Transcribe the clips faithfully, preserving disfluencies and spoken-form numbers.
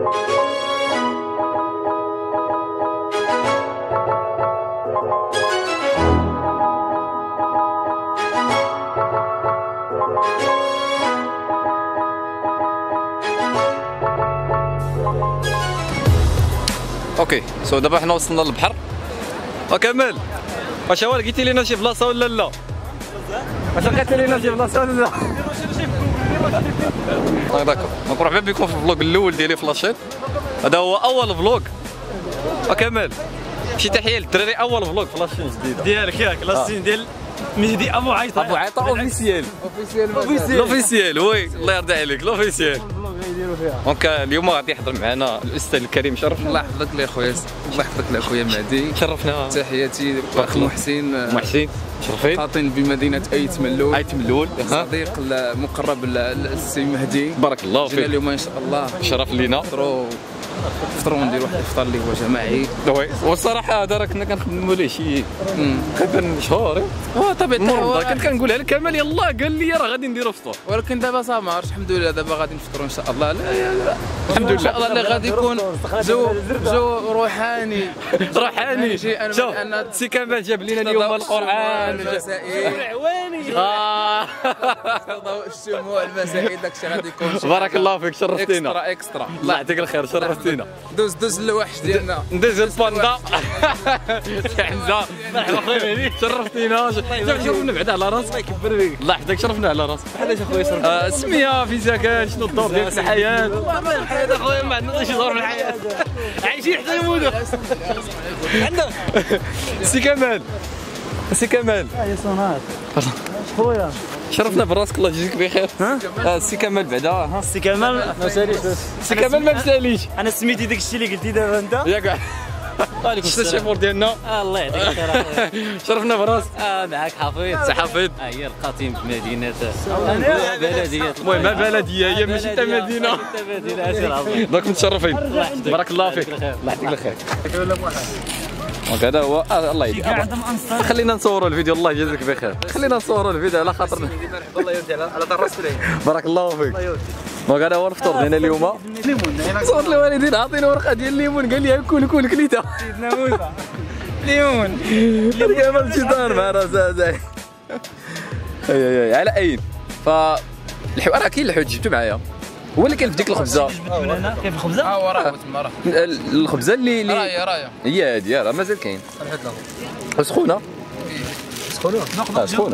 اوكي سو دابا حنا وصلنا للبحر. وكمال واش هو لقيتي لينا شي بلاصه ولا لا؟ واش لقيتي لينا شي بلاصه ولا لا؟ داكور دونك مرحبا بكم في الفلوق الاول ديالي في لاشين. هذا هو اول فلوق. وكمال شي تحيه للدراري، اول فلوق في لاشين جديده ديالك ياك لاشين ديال مهدي ابو عيطه. ابو عيطه اوفيسيال اوفيسيال اوفيسيال وي الله يرضي عليك لوفيسيال. دونك اليوم غادي يحضر معنا الاستاذ الكريم شرف. الله يحفظك لي خويا، الله يحفظك لي خويا مهدي. شرفنا. تحياتي محسن محسن شرفين قاطن بمدينه ايت ملول. ايت ملول صديق المقرب للسي مهدي. بارك الله فيك. جينا اليوم ان شاء الله شرف لينا. نفطروا نفطروا ونديروا واحد الفطار اللي هو جماعي. وي والصراحه هذا راه كنا كنخدموا ليه شي تقريبا شهور. اه طبيعي كنت كنقولها لك كمال يلاه قال لي راه غادي نديروا فطور، ولكن دابا صافي ما عرفتش الحمد لله دابا غادي نفطروا ان شاء الله. لا لا الحمد لله ان شاء الله اللي غادي يكون جو جو روحاني روحاني. شوف سي كمال جاب لنا اليوم القران المسائل اه ضوء الشموع المسائل داكشي غادي يكون. بارك الله فيك شرفتينا. اكسترا اكسترا الله يعطيك الخير شرفتينا. دوز دوز الوحش ديالنا ندوز الباندا حمزه مرحبا اخويا مهدي شرفتينا. شرفنا بعدا على راسك الله يكبر فيك. الله يحفظك شرفنا على راسك. علاش اخويا شرف السميه في سكن شنو الدور ديالك في الحياه؟ والله الحياه اخويا ما عندناش شي دور في الحياه عايشين حتى نموتوا. عندك سي كمال سي كمال يا صناعات خويا شرفنا براسك الله يجزيك بخير. ها السي كمال بعدا ها السي كمال ما ساليش السي كمال ما مساليش. انا سميتي داك الشيء اللي قلتي دابا انت ياك عليكم السلام. شتا الشيفور ديالنا الله يعطيك الخير اخويا. شرفنا براسك. اه معاك حفيظ سي حفيظ. ها هي القطيم بمدينه بلديه المهم بلديه هي ماشي حتى مدينه. حتى مدينه اسير عظيم. دونك متشرفين بارك الله فيك. الله يعطيك الخير. دونك هذا هو الله يهديك. خلينا نصوروا الفيديو الله يجازيك بخير. خلينا نصوروا الفيديو على خاطرنا. الله يرضي على طراس بارك الله فيك. دونك هذا هو الفطور ديالنا اليوم. صوت الوالدين عاطينا ورقه ديال الليمون قال لي كول كول كليتها. سيدنا موسى ليمون كامل شيطان مع راسها زاي. اي اي على اين ف الحوار كاين الحوت جبتو معايا هو اللي كاين في ديك الخبزه. من هنا كاين الخبزه؟ اه وراه تما راه الخبزه اللي اللي راهي راهي هي هادي راه مازال كاين. سخونه سخونه اه سخونه.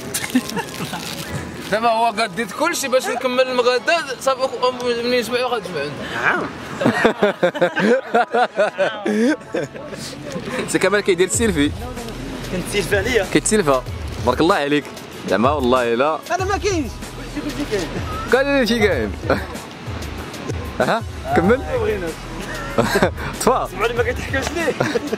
دابا هو قاد ديت كلشي باش نكمل المغدا صافي منين نسمعوا غنسمعوا. نعم سي كمال كيدير السيلفي. كنت سيلفا عليا كيتسيلفا بارك الله عليك زعما والله لا هذا ما كاينش. شي كاين قال لي شي كاين. ها كمل طفا سمعوني ما كتحكاش ليه.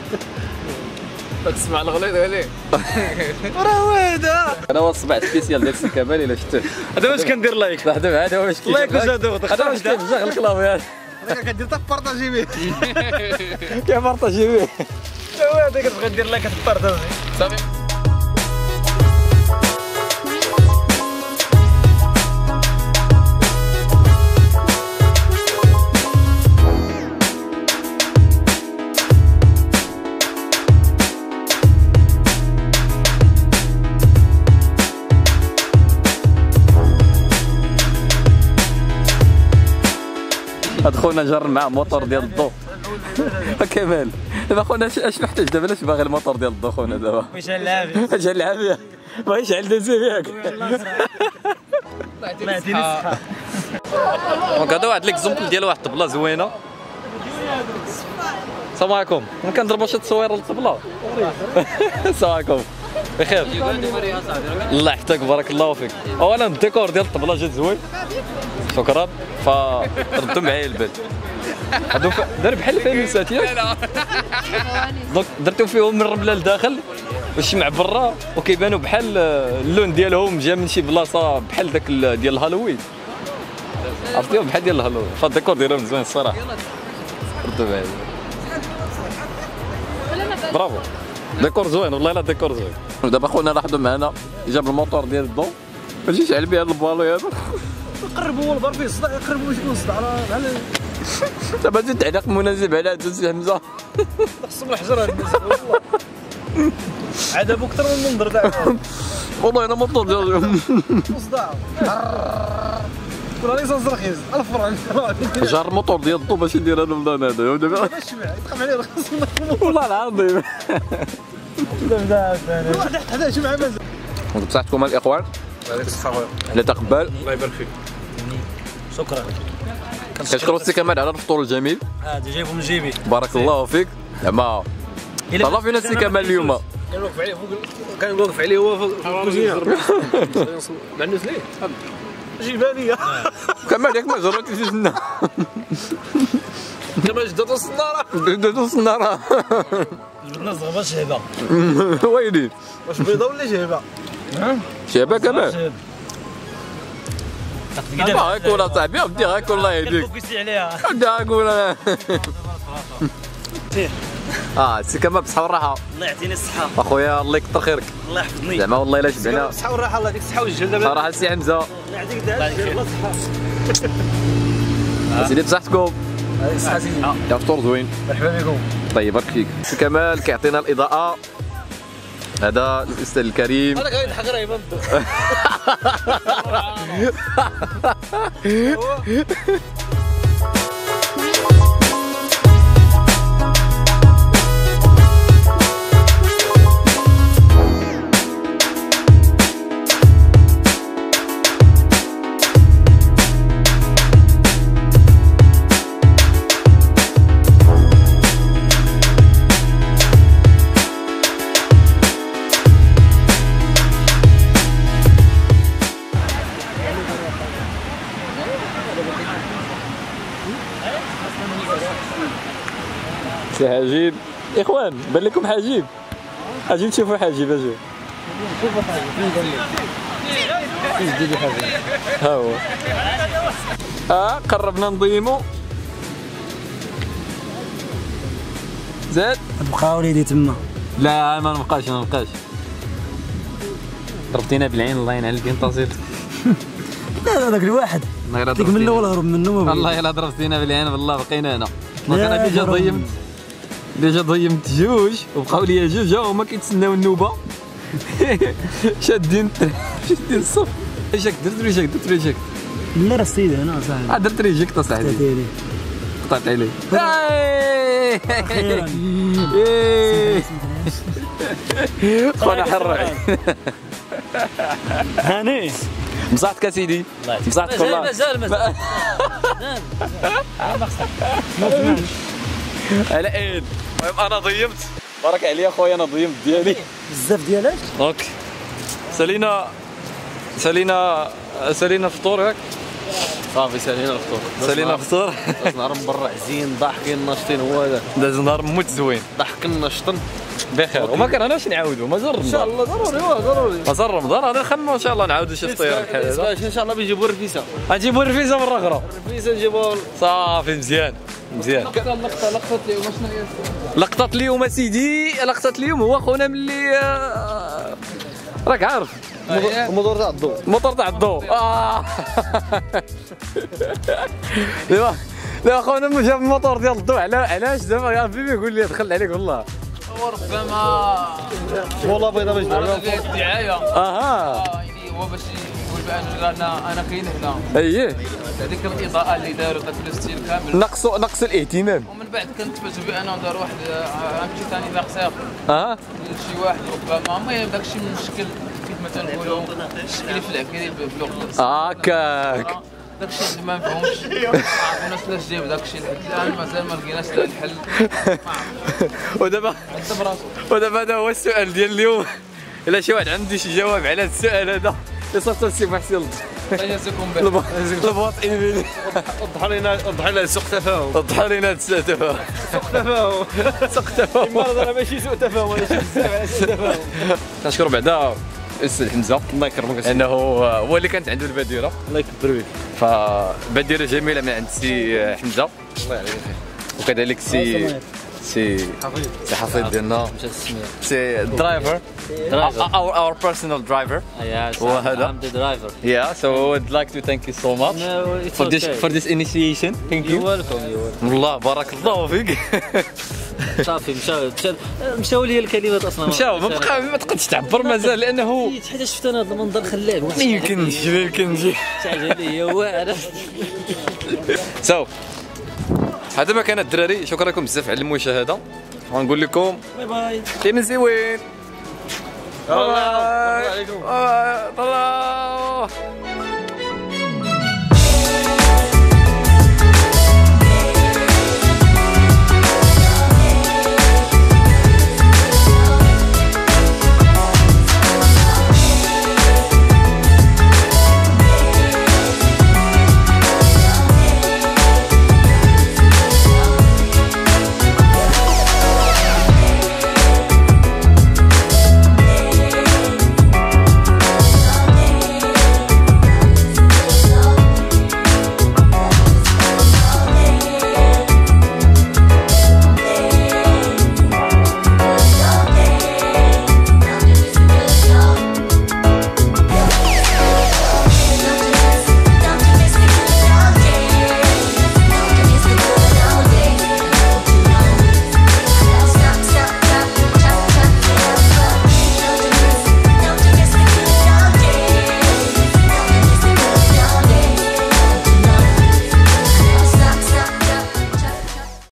تسمع الغليظ عليه. راه هو هذا هذا هو الصبع سبيسيال ديال سي كمال الا شفته. هذا واش كندير لايك. هذا هذا واش لايك واش هذا هذا واش كيفجع الكلافي هذا هذا كدير حتى بارطاجي به. كيبارطاجي به هو هذا كتبغي دير لايك كتبارطاجي صافي. هاد خونا جر معاه موتور ديال الضو. كمال دابا خونا اش محتاج دابا علاش باغي الموتور ديال الضو خونا دابا؟ ويشعل العافيه شعل العافيه باغي يشعل دازا ياك. ما عنديش الصحه. دونك هذا واحد ليكزومبل ديال واحد الطبله زوينه. السلام عليكم ممكن نضربوا شي تصوير للطبله؟ السلام عليكم بخير. الله يحفظك بارك الله فيك. اولا الديكور ديال الطبله جات زوين شكرا فردوا معايا البال. هادو دار بحال الفانوسات ياك دونك درتو فيهم من الرمله لداخل باش مع برا وكيبانوا بحال اللون ديالهم جا من شي بلاصه بحال داك ديال الهالوين عرفتيهم بحال ديال الهالوين فالديكور ديالهم زوين الصراحه. ردوا معايا برافو ديكور زوين والله لا ديكور زوين. دابا خونا راه حضر معنا جاب الموتور ديال الضو باش يشعل بها البالو هذا. قربوا البار فيه الصداع قربوا شكون الصداع بحال دابا زيد تعليق مناسب على هذا السي حمزه. خصهم الحجر هاد الناس والله. عاد ابو اكثر من المنظر تاعهم. والله انا مطلوب ديالهم. مصداع. كل ليسانس رخيص ألف فرنك. جار الموتور ديال الضو باش يدير هذا البلان هذا دابا. شبع يتقام عليه رخيص. والله العظيم. واحد حداش مع مازال. بصحتكم الاخوان. عليك الصحة خويا. لا تقبل. الله يبارك فيك. شكرا. كنشكروا السي كمال على الفطور الجميل. هادي جايبو من جيبي. بارك الله فيك. زعما طلع فينا السي كمال اليوم. كان واقف عليه فوق كان واقف عليه هو فوق الكوزينه. مع الناس ليه؟ جيبها ليا. كمال ياك ما جربتيش لنا. كما جدتو الصناره. جدتو الصناره. جبدنا الزغبه شهبه. ويلي. واش بيضه ولا شهبه؟ شهبه كمال. ما يكون اصاحبي بدي غاك الله يهديك. فوكسي عليها. بدي نقول اه السي كمال بصحه والراحه. الله يعطيني الصحه. اخويا الله يكثر خيرك. الله يحفظني. زعما والله الا شبعنا. الصحه والراحه الله يديك الصحه والجهل دابا. صراحه السي حمزه. الله يعطيك داك الله الصحه. سيدي بصحتكم. الصحه سيدي. يا فطور زوين. مرحبا بكم. طيب بارك فيك. السي كمال كيعطينا الاضاءه. هذا الاستاذ الكريم. هذاك غيضحك راه يبان. سي حجيب اخوان بان لكم حجيب اجي تشوفوا حجيب اجي شوفوا حاجه فين قال لي فين جديد حاجه ها هو اه قربنا نضيمو زاد بقى وليدي تما. لا ما نبقاش ما نبقاش ضربتينا بالعين الله ينعل البين تصير. لا هذاك الواحد ديك من الاول هرب منه ما والله الا ضربتينا بالعين بالله بقينا هنا. انا ديجا ضيمت ديجا ضيمت جوج وبقاو لي جوج هما كيتسناو النوبه. شادين شادين الصف. ريجيك درت ريجيك درت ريجيك. لا راه السيد هنا صاحبي. درت ريجيك صاحبي. قطعت عليه. اخيرا. خونا حرعي. هاني مصحتك سيدي. مصحتك والله. مازال مازال. على عين. المهم انا ضيمت بارك عليا خويا انا ضيمت ديالي بزاف ديالك. اوكي سالينا سالينا سالينا فطور ياك صافي سالينا الفطور. سالينا فطور. نهار من برا حزين ضاحكين ناشطين هو هذا. داز نهار موت زوين ضحكنا ناشطين بخير وما كرهناش نعاودو مازال رمضان. ان شاء الله ضروري واه ضروري. مازال رمضان هذا نخممو ان شاء الله نعاودو شي فطير بحال هذا. ان شاء الله بيجيبوا الرفيسه. غنجيبو الرفيسه مره اخرى. الرفيسه نجيبوها صافي مزيان مزيان. لقطة لقطة لقطة اليوم شنو هي؟ لقطة اليوم اسيدي لقطة اليوم هو خونا ملي آه، راك عارف الموتور تاع الضوء. الموتور تاع الضوء. اه دابا دابا خونا جاب الموتور ديال الضوء على علاش دابا يا بيبي يقول لي دخل عليك والله. وربما والله بغينا باش عرض فيه الدعاية. اها يعني هو باش يقول بان انا انا كاين هنا. اييه هذيك الاضاءة اللي داروا التسجيل كامل. نقص نقص الاهتمام. ومن بعد كنتفاجئ بانه دار واحد عمتي ثاني ذاك ساق اه شي واحد ربما المهم داك الشيء من الشكل كيف ما تنقولوا الشكل في العكري بلغه هكاك داك الشيء اللي ما نفهمش ما عرفناش علاش جاب داك الشيء لحد الان مازال ما لقيناش له الحل. ودابا عند براسو. ودابا هذا هو السؤال ديال اليوم. الا شي واحد عنده شي جواب على هذا السؤال هذا يصيفط للسي محسن يجازيكم بخير. الباطئين وضح لنا وضح لنا سوء تفاهم. وضح لنا سوء تفاهم. تفاهم سوء تفاهم. هذا ماشي سوء تفاهم ولا شي بزاف على سوء تفاهم. كنشكر بعدا الاستاذ حمزه الله يكرمك لانه هو اللي كانت عنده البديره الله يكبر بك. فبديره جميله من عند السي حمزه الله يعطيك الخير. وكذلك السي سي سي حفيظ ديالنا مشات السميه سي درايفر our our personal driver هو هذا. I'm the driver. yeah so I would like to thank you so much No, it's for this okay. for this initiation thank You're you welcome, you're welcome. والله بارك الله فيك. صافي مشاو مشاو مشاو لي الكلمات اصلا. مشاو ما بقى ما تقدش تعبر مازال لانه حيت شفت انا هذا المنظر خلاب. ما يمكنش ما يمكنش. تعجب لي هو عرفت. سو هذا ما كان الدراري، شكرا لكم بزاف على المشاهده ونقول لكم باي باي. كاين زوين. الله عليكم. الله